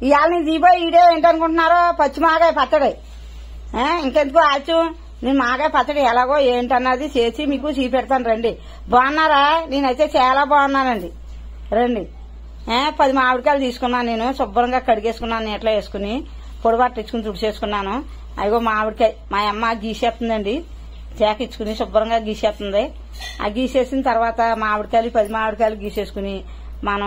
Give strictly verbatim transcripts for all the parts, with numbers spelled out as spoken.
ఇవాళ నేను దీపోయి ఈడే ఏంటనుకుంటున్నారో పచ్చి మాగాయ పచ్చడి. ఇంకెందుకు ఆలస్యం, నేను మాగాయ పచ్చడి ఎలాగో ఏంటన్నది చేసి మీకు చూపెడతాను రండి. బాగున్నారా? నేనైతే చాలా బాగున్నానండి. రండి. పది మామిడికాయలు తీసుకున్నాను. నేను శుభ్రంగా కడిగేసుకున్నాను, నీట్లో వేసుకుని పొడి పట్టించుకుని తుడిచేసుకున్నాను. అదిగో మామిడికాయ మా అమ్మ గీసేస్తుందండి, చేకిచ్చుకుని శుభ్రంగా గీసేస్తుంది. ఆ గీసేసిన తర్వాత మామిడికాయలు పది మామిడికాయలు గీసేసుకుని మనం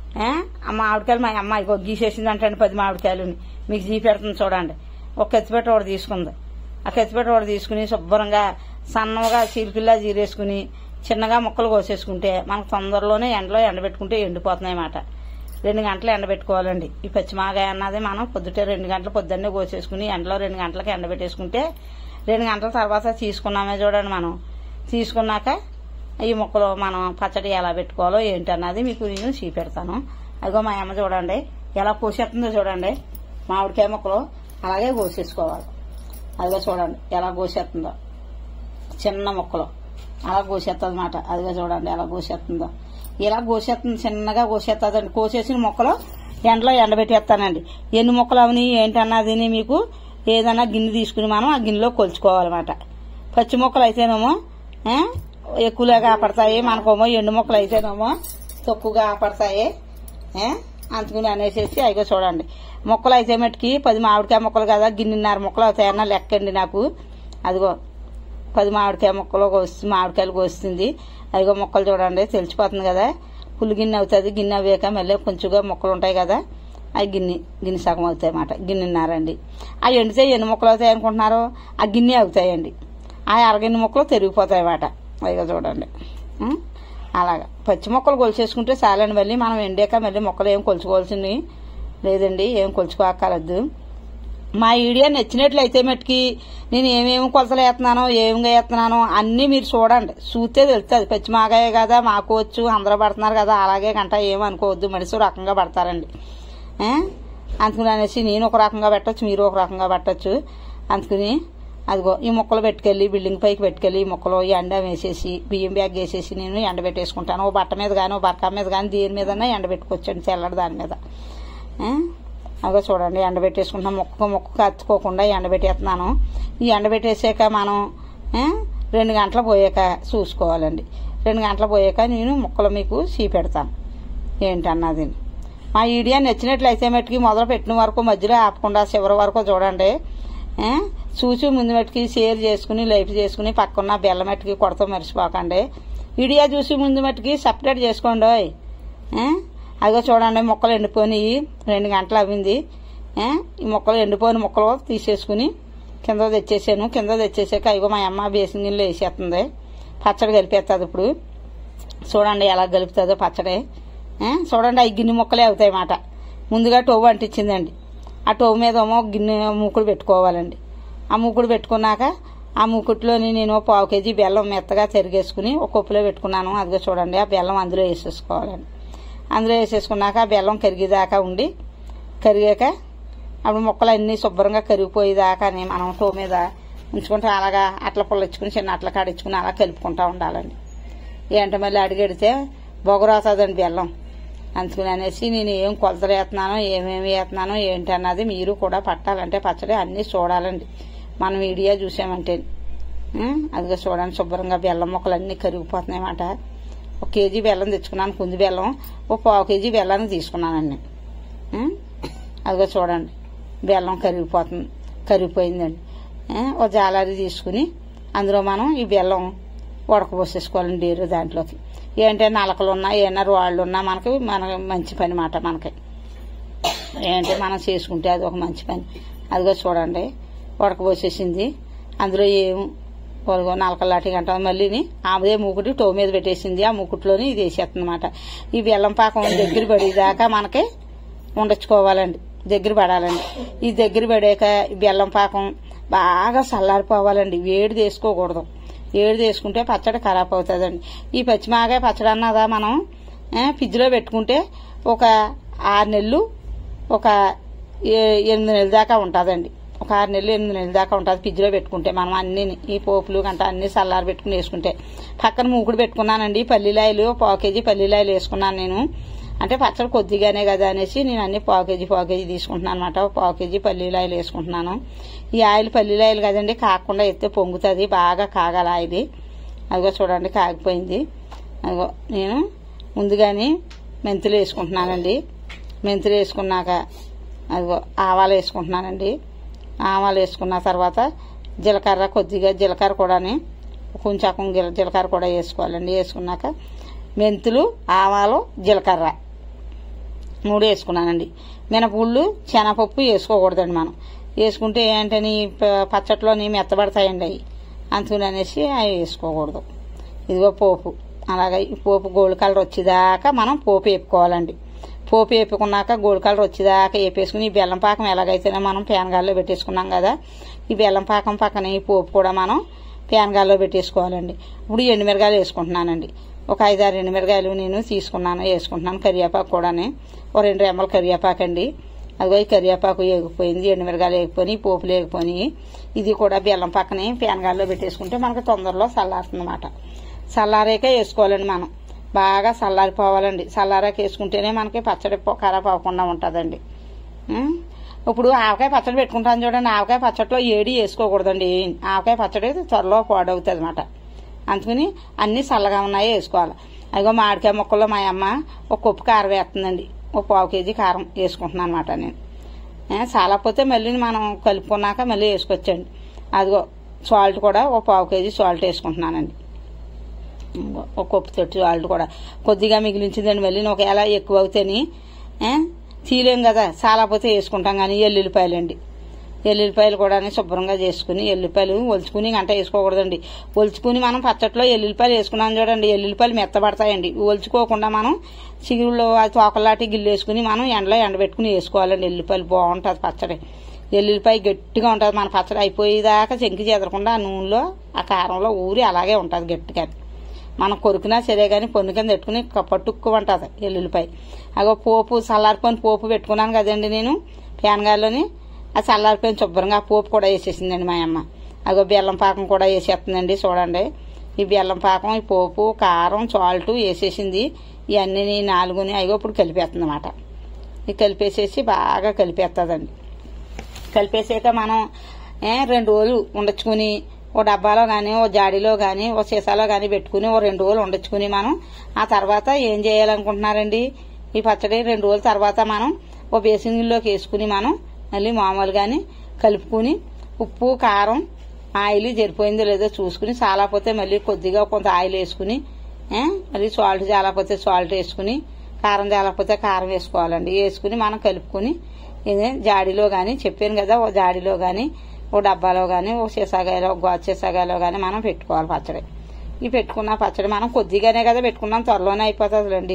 ఆ మామిడికాయలు మా అమ్మ ఇగో గీసేసింది అంటే పది మామిడికాయలు మీకు చూపెడుతుంది చూడండి. ఒక కత్తిపెట్ట ఒకటి తీసుకుంది. ఆ కత్తిపెట్ట ఒకటి తీసుకుని శుభ్రంగా సన్నగా చీలిపిల్లా చీరేసుకుని చిన్నగా ముక్కలు కోసేసుకుంటే మనకు తొందరలోనే ఎండలో ఎండబెట్టుకుంటే ఎండిపోతున్నాయి అన్నమాట. రెండు గంటలు ఎండబెట్టుకోవాలండి. ఈ పచ్చిమాగాయ అన్నది మనం పొద్దుటే రెండు గంటలు పొద్దున్నే కోసేసుకుని ఎండలో రెండు గంటలకు ఎండబెట్టేసుకుంటే రెండు గంటల తర్వాత తీసుకున్నామే చూడండి. మనం తీసుకున్నాక ఈ ముక్కలు మనం పచ్చడి ఎలా పెట్టుకోవాలో ఏంటన్నది మీకు నేను చూపెడతాను. అదిగో మా అమ్మ చూడండి ఎలా కోసేస్తుందో చూడండి. మామిడికాయ ముక్కలు అలాగే కోసేసుకోవాలి. అదిగో చూడండి ఎలా కోసేస్తుందో, చిన్న ముక్కలు అలా కోసేస్తుంది అన్నమాట. అదిగో చూడండి ఎలా కోసేస్తుందో. ఇలా కోసేస్తుంది, చిన్నగా కోసేస్తుందండి. కోసేసిన ముక్కలు ఎండలో ఎండబెట్టేస్తానండి. ఎన్ని ముక్కలు అవని ఏంటన్నది మీకు ఏదైనా గిన్నె తీసుకుని మనం ఆ గిన్నెలో కొలుచుకోవాలన్నమాట. పచ్చి ముక్కలు అయితేనేమో ఎక్కువగా కాపాడతాయి, మనకేమో ఎండు ముక్కలు అయితేనేమో తక్కువగా కాపాడతాయి. అందుకుని అనేసేసి అదిగో చూడండి ముక్కలు అయితే మట్టుకి పది మామిడికాయ ముక్కలు కదా గిన్నెన్నర ముక్కలు అవుతాయన్న లెక్కండి నాకు. అదిగో పది మామిడికాయ ముక్కలు కోసి మామిడికాయలు కోస్తుంది. అదిగో ముక్కలు చూడండి తెలిసిపోతుంది కదా. పుల్లి గిన్నె అవుతుంది. గిన్నె అవ్వాక మళ్ళీ కొంచెంగా ముక్కలు ఉంటాయి కదా, అవి గిన్నె గిన్నె సగం అవుతాయి అన్నమాట. గిన్నెన్నారండి. అవి ఎండితే ఎన్ని ముక్కలు అవుతాయి అనుకుంటున్నారు? ఆ గిన్నె అవుతాయండి. ఆ అరగిన్ని ముక్కలు తెరిగిపోతాయి అన్నమాట. అదిగో చూడండి అలాగా పచ్చి ముక్కలు కొలిచేసుకుంటే చాలండి. మళ్ళీ మనం ఎండాక మళ్ళీ ముక్కలు ఏం కొలుచుకోవాల్సింది లేదండి, ఏం కొలుచుకోక్కర్లేదు. మా వీడియో నచ్చినట్లయితే మట్టుకి నేను ఏమేమి కొలతలు వేస్తున్నానో ఏమిగా వేస్తున్నానో అన్నీ మీరు చూడండి. చూస్తే తెలుస్తుంది. పచ్చి మాగాయ కదా మాకు వచ్చు, అందరూ పడుతున్నారు కదా అలాగే గంట ఏమనుకోవద్దు. మనిషి రకంగా పడతారండి. అందుకుని అనేసి నేను ఒక రకంగా పెట్టచ్చు, మీరు ఒక రకంగా పెట్టచ్చు. అందుకుని అదిగో ఈ ముక్కలు పెట్టుకెళ్ళి బిల్డింగ్ పైకి పెట్టుకెళ్ళి ఈ ముక్కలు ఎండ వేసేసి బియ్యం బ్యాగ్ వేసేసి నేను ఎండబెట్టేసుకుంటాను. ఓ బట్ట మీద కానీ ఓ బరకా మీద కానీ దేని మీదన్నా ఎండబెట్టుకోవచ్చండి, తెల్లడి దాని మీద. అదిగో చూడండి ఎండబెట్టేసుకుంటున్నాను. మొక్క మొక్క కత్తుకోకుండా ఎండబెట్టేస్తున్నాను. ఈ ఎండబెట్టేసాక మనం రెండు గంటలు పోయాక చూసుకోవాలండి. రెండు గంటలు పోయాక నేను ముక్కలు మీకు చూపెడతాను ఏంటన్నది. మా వీడియో నచ్చినట్లయితే మట్టుకి మొదలు పెట్టిన వరకు మధ్యలో ఆపకుండా చివరి వరకు చూడండి. చూసి ముందు మట్టుకి షేర్ చేసుకుని లైక్ చేసుకుని పక్కన బెల్ల మట్టుకి కొడతా మర్చిపోకండి. వీడియో చూసి ముందు మట్టుకి సపరేట్ చేసుకోండి. అదిగో చూడండి ముక్కలు ఎండిపోయి రెండు గంటలు అవ్వింది. ఈ ముక్కలు ఎండిపోయిన ముక్కలు తీసేసుకుని కింద తెచ్చేసాను. కింద తెచ్చేసాక అదిగో మా అమ్మ బేసిన్ గిన్నెలో వేసేస్తుంది. పచ్చడి కలిపేస్తుంది. ఇప్పుడు చూడండి ఎలా కలుపుతుందో పచ్చడి. చూడండి అవి గిన్నె ముక్కలే అవుతాయి అన్నమాట. ముందుగా టోవు అంటించిందండి. ఆ టోవు మీద ఏమో గిన్నె మూకుడు పెట్టుకోవాలండి. ఆ మూకుడు పెట్టుకున్నాక ఆ మూకుట్లోని నేను పావు కేజీ బెల్లం మెత్తగా తిరిగేసుకుని ఒక కప్పులో పెట్టుకున్నాను. అదిగో చూడండి ఆ బెల్లం అందులో వేసేసుకోవాలండి. అందులో వేసేసుకున్నాక ఆ బెల్లం కరిగేదాకా ఉండి కరిగాక అప్పుడు ముక్కలు అన్నీ శుభ్రంగా కరిగిపోయేదాకాని మనం టోవు మీద ఉంచుకుంటే అలాగా అట్ల పుల్లచ్చుకుని చిన్న అట్ల కాడించుకుని అలా కలుపుకుంటూ ఉండాలండి. ఏంటంటే మళ్ళీ అడిగెడితే బొగరాతుందండి బెల్లం. అందుకుని అనేసి నేను ఏం కొలతలు వేస్తున్నానో ఏమేమి వేస్తున్నానో ఏంటి అన్నది మీరు కూడా పట్టాలంటే పచ్చడి అన్నీ చూడాలండి మనం వీడియో చూసామంటే. అదిగో చూడండి శుభ్రంగా బెల్లం ముక్కలు అన్నీ కరిగిపోతున్నాయి అన్నమాట. ఒక కేజీ బెల్లం తెచ్చుకున్నాను, కుంది బెల్లం. ఒక పావు కేజీ బెల్లాన్ని తీసుకున్నానండి. అదిగో చూడండి బెల్లం కరిగిపోతుంది, కరిగిపోయిందండి. ఒక జాలారి తీసుకుని అందులో మనం ఈ బెల్లం ఉడకబోసేసుకోవాలండి డేరు దాంట్లోకి. ఏంటంటే నలకలు ఉన్నా ఏమన్నా రాళ్ళు ఉన్నా మనకి మన మంచి పని మాట. మనకి ఏంటంటే మనం చేసుకుంటే అది ఒక మంచి పని. అదిగో చూడండి ఉడకబోసేసింది. అందులో ఏం పొలగో నలకలు లాంటి గంట మళ్ళీని అదే మూకుటి టో మీద పెట్టేసింది. ఆ మూకుట్లోని ఇది వేసేస్తుంది అనమాట. ఈ బెల్లం పాకం దగ్గర పడేదాకా మనకి ఉండొచ్చుకోవాలండి, దగ్గర పడాలండి. ఈ దగ్గర పడాక బెల్లం పాకం బాగా చల్లారిపోవాలండి. వేడి తీసుకోకూడదు. ఏడు తీసుకుంటే పచ్చడి ఖరాబ్ అవుతుందండి. ఈ పచ్చిమాగాయ పచ్చడి అన్నదా మనం ఫ్రిడ్జ్లో పెట్టుకుంటే ఒక ఆరు నెలలు ఒక ఎనిమిది నెలల దాకా ఉంటుందండి. ఒక ఆరు నెలలు ఎనిమిది నెలల దాకా ఉంటుంది ఫ్రిడ్జ్లో పెట్టుకుంటే మనం అన్ని ఈ పోపులు గంట అన్ని చల్లారి పెట్టుకుని వేసుకుంటే. పక్కన మూకుడు పెట్టుకున్నానండి. పల్లీలాయలు పావు కేజీ పల్లీలాయలు వేసుకున్నాను నేను. అంటే పచ్చడి కొద్దిగానే కదా అనేసి నేను అన్ని పావు కేజీ పావు కేజీ తీసుకుంటున్నాను అనమాట. పావు కేజీ పల్లీల ఆయిల్ వేసుకుంటున్నాను. ఈ ఆయిల్ పల్లీల ఆయిల్ కదండి, కాకుండా ఎత్తే పొంగుతుంది, బాగా కాగాల ఆయిల్. అదిగో చూడండి కాగిపోయింది. అదిగో నేను ముందుగానే మెంతులు వేసుకుంటున్నానండి. మెంతులు వేసుకున్నాక అదిగో ఆవాలు వేసుకుంటున్నానండి. ఆవాలు వేసుకున్న తర్వాత జీలకర్ర, కొద్దిగా జీలకర్ర కూడాని కొంచెం జీలకర్ర కూడా వేసుకోవాలండి. వేసుకున్నాక మెంతులు, ఆవాలు, జీలకర్ర మూడు వేసుకున్నానండి. మినపగుళ్ళు, శనగపప్పు వేసుకోకూడదండి. మనం వేసుకుంటే ఏంటని పచ్చట్లోని మెత్తబడతాయండి అవి, అందుకని అనేసి అవి వేసుకోకూడదు. ఇదిగో పోపు, అలాగే ఈ పోపు గోల్డ్ కలర్ వచ్చేదాకా మనం పోపు వేపుకోవాలండి. పోపు వేపుకున్నాక గోల్డ్ కలర్ వచ్చేదాకా వేపేసుకుని ఈ బెల్లం పాకం ఎలాగైతేనే మనం ప్యాన్గాల్లో పెట్టేసుకున్నాం కదా, ఈ బెల్లం పాకం పక్కన ఈ పోపు కూడా మనం ప్యాన్గాల్లో పెట్టేసుకోవాలండి. ఇప్పుడు ఎండుమిరగాయలు వేసుకుంటున్నానండి. ఒక ఐదారు ఎండుమిరగాయలు నేను తీసుకున్నాను, వేసుకుంటున్నాను. కరివేపాకు కూడానే ఒక రెండు రెమ్మల కరివేపాకు అండి. అదిగో ఈ కరివేపాకు వేగిపోయింది, ఎండుమిరగాయలు వేగిపోయి, పోపులు వేగిపోయి. ఇది కూడా బెల్లం పక్కనే ప్యాన్గాల్లో పెట్టేసుకుంటే మనకు తొందరలో చల్లారుతుంది అన్నమాట. చల్లారాక వేసుకోవాలండి. మనం బాగా చల్లారిపోవాలండి. చల్లారాక వేసుకుంటేనే మనకి పచ్చడి ఖరాబ్ అవ్వకుండా ఉంటుందండి. ఇప్పుడు ఆవకాయ పచ్చడి పెట్టుకుంటాను చూడండి, ఆవకాయ పచ్చడిలో ఏడి వేసుకోకూడదండి. ఆవకాయ పచ్చడి త్వరలో పాడవుతుంది అన్నమాట. అందుకని అన్ని చల్లగా ఉన్నాయో వేసుకోవాలి. అదిగో మామిడికాయ ముక్కల్లో మా అమ్మ ఒక కప్పు కారం వేస్తుందండి. ఒక పావు కేజీ కారం వేసుకుంటున్నాను అనమాట నేను. చాలాపోతే మళ్ళీ మనం కలుపుకున్నాక మళ్ళీ వేసుకొచ్చండి. అదిగో సాల్ట్ కూడా ఒక పావు కేజీ సాల్ట్ వేసుకుంటున్నానండి. ఒక కప్పు తొట్టి సాల్ట్ కూడా కొద్దిగా మిగిలించిందండి. మళ్ళీ ఒకవేళ ఎక్కువ అవుతాని తీలేం కదా, చాలాపోతే వేసుకుంటాం. కానీ ఎల్లుల్లిపాయలండి, ఎల్లుల్లిపాయలు కూడా శుభ్రంగా చేసుకుని, ఎల్లుల్లిపాయలు ఒలుచుకుని గంట వేసుకోకూడదండి. ఒలుచుకుని మనం పచ్చట్లో ఎల్లుల్లిపాయలు వేసుకున్నాం చూడండి, ఎల్లుల్లిపాయలు మెత్తబడతాయండి. ఒలుచుకోకుండా మనం చిగురులో అది తోకలాంటి గిల్లు వేసుకుని మనం ఎండలో ఎండబెట్టుకుని వేసుకోవాలండి. ఎల్లుల్లిపాయలు బాగుంటుంది పచ్చడి. ఎల్లుల్లిపాయ గట్టిగా ఉంటుంది. మన పచ్చడి అయిపోయేదాకా చెంకి చెదరకుండా ఆ నూనెలో ఆ కారంలో ఊరి అలాగే ఉంటుంది గట్టిగా. మనం కొరికినా సరే కానీ పొన్ను కింద పెట్టుకుని పట్టుక్కు ఉంటుంది ఎల్లుల్లిపాయ. అగో పోపు చల్లారిపోయిన పోపు పెట్టుకున్నాను కదండి నేను ప్యాన్గాల్లోని. ఆ చల్లారిపోయిన శుభ్రంగా ఆ పోపు కూడా వేసేసిందండి మా అమ్మ. అగో బెల్లం పాకం కూడా వేసేస్తుందండి చూడండి. ఈ బెల్లం పాకం, ఈ పోపు, కారం, సాల్ట్ వేసేసింది. ఇవన్నీ నాలుగుని అయ్యో ఇప్పుడు కలిపేస్తుంది అన్నమాట. ఇది కలిపేసేసి బాగా కలిపేస్తుందండి. కలిపేసాక మనం రెండు రోజులు ఉండొచ్చుకుని ఓ డబ్బాలో కానీ ఓ జాడీలో కానీ ఓ సీసాలో కానీ పెట్టుకుని ఓ రెండు రోజులు ఉండొచ్చుకుని మనం ఆ తర్వాత ఏం చేయాలనుకుంటున్నారండి, ఈ పచ్చడి రెండు రోజుల తర్వాత మనం ఓ బేసిన్లోకి వేసుకుని మనం మళ్ళీ మామూలుగానే కలుపుకుని ఉప్పు, కారం, ఆయిల్ జరిపోయిందో లేదో చూసుకుని, చాలాపోతే మళ్ళీ కొద్దిగా కొంత ఆయిల్ వేసుకుని, మళ్ళీ సాల్ట్ చాలాపోతే సాల్ట్ వేసుకుని, కారం చాలాపోతే కారం వేసుకోవాలండి. వేసుకుని మనం కలుపుకుని ఇదే జాడీలో కానీ చెప్పాను కదా, ఓ జాడీలో కానీ ఓ డబ్బాలో కానీ ఓ సీసాగాయలో గాజు సీసాగాయలో కానీ మనం పెట్టుకోవాలి పచ్చడి. ఈ పెట్టుకున్న పచ్చడి మనం కొద్దిగానే కదా పెట్టుకున్నాం, త్వరలోనే అయిపోతుందండి.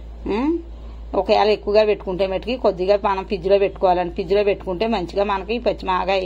ఒకవేళ ఎక్కువగా పెట్టుకుంటే మటుకి కొద్దిగా మనం ఫ్రిడ్జ్లో పెట్టుకోవాలండి. ఫ్రిడ్జ్లో పెట్టుకుంటే మంచిగా మనకి పచ్చిమాగాయి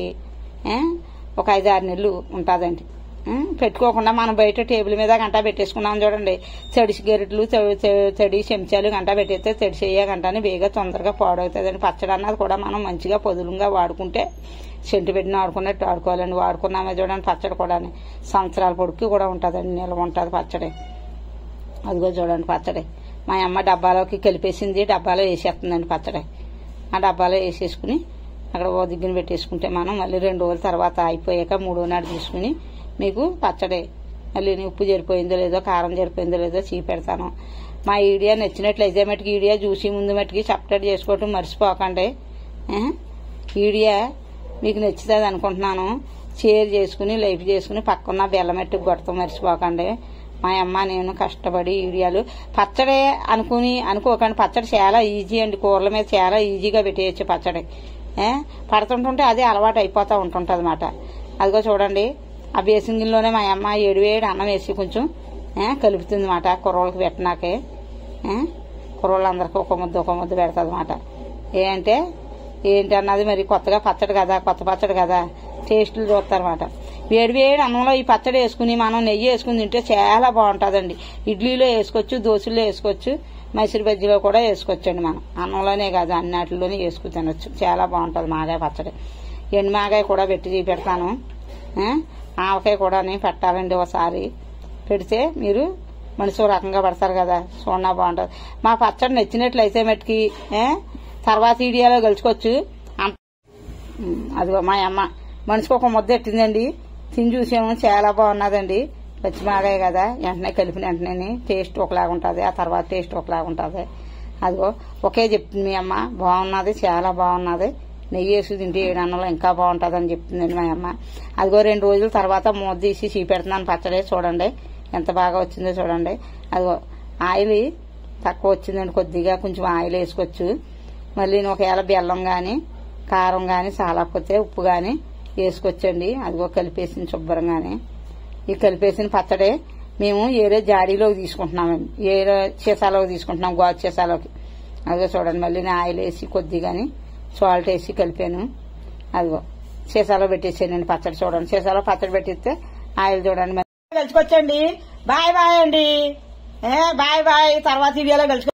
ఒక ఐదు ఆరు నెలలు ఉంటుందండి. పెట్టుకోకుండా మనం బయట టేబుల్ మీద గంట పెట్టేసుకున్నాం చూడండి, తడిసి గరిటలు తడి చెంచాలు గంట పెట్టేస్తే తడిసేయ గంటని బేగా తొందరగా పాడవుతుందండి. పచ్చడి అన్నది కూడా మనం మంచిగా పొదులుగా వాడుకుంటే చెంటు పెట్టిన వాడుకున్నట్టు వాడుకోవాలండి. వాడుకున్నామే చూడండి పచ్చడి కూడా సంవత్సరాల పొడికి కూడా ఉంటుందండి, నిల్వ ఉంటుంది పచ్చడి. అదిగో చూడండి పచ్చడి మా అమ్మ డబ్బాలోకి కలిపేసింది, డబ్బాలో వేసేస్తుందండి పచ్చడి. ఆ డబ్బాలో వేసేసుకుని అక్కడ ఓ దిగ్గున పెట్టేసుకుంటే మనం మళ్ళీ రెండు రోజుల తర్వాత అయిపోయాక మూడో నాడు తీసుకుని మీకు పచ్చడి మళ్ళీ ఉప్పు జరిపోయిందో లేదో, కారం జరిపోయిందో లేదో చూపెడతాను. మా వీడియో నచ్చినట్లయితే మటుకు వీడియో చూసి ముందు మటుకి సబ్స్క్రైబ్ చేసుకోవటం మర్చిపోకండి. వీడియో మీకు నచ్చుతుంది అనుకుంటున్నాను. షేర్ చేసుకుని లైక్ చేసుకుని పక్కన బెల్లం మెట్టుకు కొడతాం మర్చిపోకండి. మా అమ్మ నేను కష్టపడి వీడియోలు పచ్చడి అనుకుని అనుకోకండి, పచ్చడి చాలా ఈజీ అండి. కూరల మీద చాలా ఈజీగా పెట్టేయచ్చు పచ్చడి. పడుతుంటుంటే అదే అలవాటు అయిపోతూ ఉంటుంటుంది అన్నమాట. అదిగో చూడండి ఆ బేసింగిల్లోనే మా అమ్మ ఏడు వేడి అన్నం వేసి కొంచెం కలుపుతుంది అన్నమాట. కుర్రోళ్ళకి పెట్టినాకే కుర్రోళ్ళందరికీ ఒక ముద్ద ఒక ముద్ద పెడతాది అన్నమాట. ఏంటంటే ఏంటి అన్నది మరి కొత్తగా పచ్చడి కదా, కొత్త పచ్చడి కదా, టేస్టులు చూస్తారన్నమాట. వేడి వేడి అన్నంలో ఈ పచ్చడి వేసుకుని మనం నెయ్యి వేసుకుని తింటే చాలా బాగుంటుందండి. ఇడ్లీలో వేసుకోవచ్చు, దోశల్లో వేసుకోవచ్చు, మైసూర్ బజ్జీలో కూడా వేసుకోవచ్చండి. మనం అన్నంలోనే కాదు అన్నిటిలోనే వేసుకుని తినొచ్చు, చాలా బాగుంటుంది మాగాయ పచ్చడి. ఎండు మాగాయ కూడా పెట్టి పెడతాను. ఆవకాయ కూడా పెట్టాలండి ఒకసారి పెడితే మీరు మనిషి ఓ రకంగా పడతారు కదా, చూడనా బాగుంటుంది. మా పచ్చడి నచ్చినట్లయితే మట్టుకి ఏ తర్వాత వీడియోలో గెలుచుకోవచ్చు. అదిగో మా అమ్మ మనిషికి ఒక ముద్ద ఎట్టిందండి, తిని చూసాము, చాలా బాగున్నదండి. పచ్చిమాగాయ కదా, వెంటనే కలిపిన వెంటనే టేస్ట్ ఒకలాగా ఉంటుంది, ఆ తర్వాత టేస్ట్ ఒకలాగా ఉంటుంది. అదిగో ఒకే చెప్తుంది మీ అమ్మ, బాగున్నది, చాలా బాగున్నది, నెయ్యి వేసి తింటే ఏడు అన్నంలో ఇంకా బాగుంటుంది అని చెప్తుందండి మా అమ్మ. అదిగో రెండు రోజుల తర్వాత మూత తీసి చీపెడుతున్నాను పచ్చడి, చూడండి ఎంత బాగా వచ్చిందో చూడండి. అదిగో ఆయిల్ తక్కువ వచ్చిందండి, కొద్దిగా కొంచెం ఆయిల్ వేసుకోవచ్చు. మళ్ళీ ఒకవేళ బెల్లం కానీ కారం కానీ చాలకపోతే ఉప్పు కానీ వేసుకొచ్చండి. అదిగో కలిపేసిన శుభ్రంగానే ఈ కలిపేసిన పచ్చడి మేము ఏరే జాడీలోకి తీసుకుంటున్నామండి, ఏరే సీసాలోకి తీసుకుంటున్నాం, గాజు సీసాలోకి. అదిగో చూడండి మళ్ళీ నేను ఆయిల్ వేసి కొద్దిగాని సాల్ట్ వేసి కలిపాను. అదిగో సీసాలో పెట్టేసానండి పచ్చడి, చూడండి సీసాలో పచ్చడి పెట్టిస్తే ఆయిల్ చూడండి. మళ్ళీ కలుసుకొచ్చండి. బాయ్ బాయ్ అండి, బాయ్ బాయ్. తర్వాత వీడియోలో కలుసుకో.